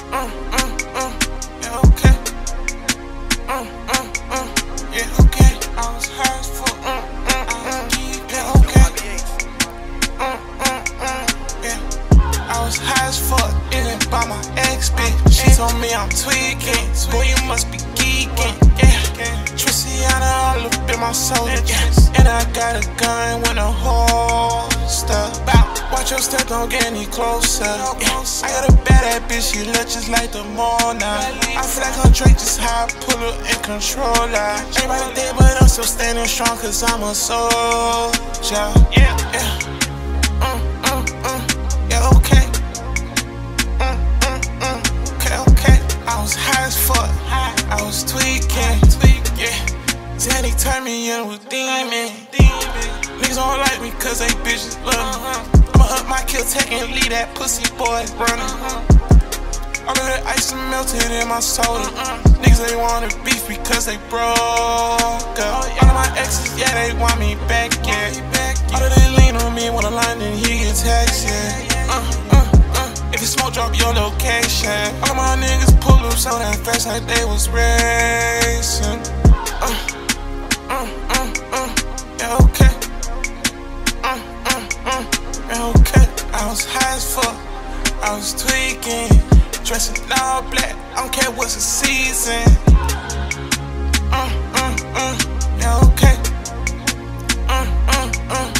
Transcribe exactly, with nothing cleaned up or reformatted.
Uh, uh, uh, yeah, okay. Uh, uh, uh, yeah, okay. I was high as fuck. Uh, uh, uh, yeah, okay. Uh, uh, uh, yeah. I was high as fuck, even by my ex bitch. She told me I'm tweaking. Boy, you must be geeking. Yeah. Triciana all up in my soul. Yeah. And I got a gun with a holster. Watch your step, don't get any closer. Yeah. I got a bad bitch, she look just like the Mona. I feel like I'm Drake, just how I pull her and control her. Ain't right there, but I'm still standing strong, cause I'm a soldier. Yeah, yeah. Uh, uh, uh, yeah, okay. Uh, uh, uh, okay, okay. I was high as fuck, I was tweaking. Yeah. Zanny turned me into a demon. Niggas don't like me cause they bitches love me. Up my kill tech and leave that pussy boy running. All of that ice melted in my soda. Niggas they wanna beef because they broke up. All of my exes, yeah, they want me back, yeah. All of they lean on me when I line, then he get taxed, yeah. Uh, uh, uh. If you smoke, drop your location. All of my niggas pull up so that fast like they was racing. Uh, uh, uh, uh, yeah, okay. Uh, uh, uh. Okay, I was high as fuck, I was tweaking, dressing all black, I don't care what's the season. Uh, uh, uh, yeah, okay. Uh, uh, uh.